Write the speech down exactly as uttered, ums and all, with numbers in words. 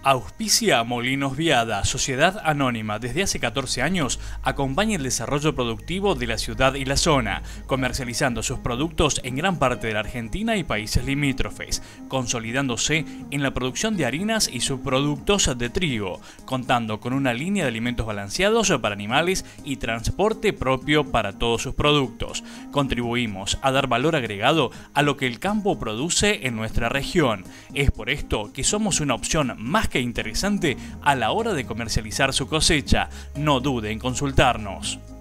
Auspicia Molinos Viada, sociedad anónima. Desde hace catorce años acompaña el desarrollo productivo de la ciudad y la zona, comercializando sus productos en gran parte de la Argentina y países limítrofes, consolidándose en la producción de harinas y subproductos de trigo, contando con una línea de alimentos balanceados para animales y transporte propio para todos sus productos. Contribuimos a dar valor agregado a lo que el campo produce en nuestra región. Es por esto que somos una opción más que interesante a la hora de comercializar su cosecha. No dude en consultarnos.